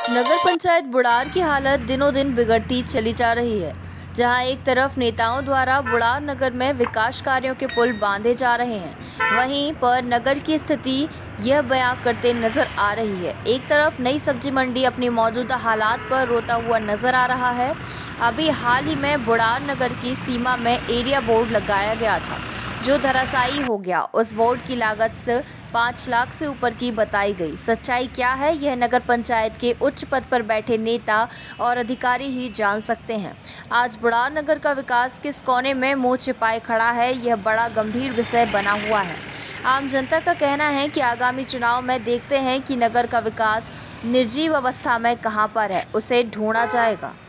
नगर पंचायत बुढ़ार की हालत दिनों दिन बिगड़ती चली जा रही है। जहां एक तरफ नेताओं द्वारा बुढ़ार नगर में विकास कार्यों के पुल बांधे जा रहे हैं, वहीं पर नगर की स्थिति यह बयां करते नजर आ रही है। एक तरफ नई सब्जी मंडी अपनी मौजूदा हालात पर रोता हुआ नजर आ रहा है। अभी हाल ही में बुढ़ार नगर की सीमा में एरिया बोर्ड लगाया गया था, जो धराशायी हो गया। उस बोर्ड की लागत 5 लाख से ऊपर की बताई गई। सच्चाई क्या है, यह नगर पंचायत के उच्च पद पर बैठे नेता और अधिकारी ही जान सकते हैं। आज बुढ़ार नगर का विकास किस कोने में मुंह छिपाए खड़ा है, यह बड़ा गंभीर विषय बना हुआ है। आम जनता का कहना है कि आगामी चुनाव में देखते हैं कि नगर का विकास निर्जीव अवस्था में कहां पर है, उसे ढूंढा जाएगा।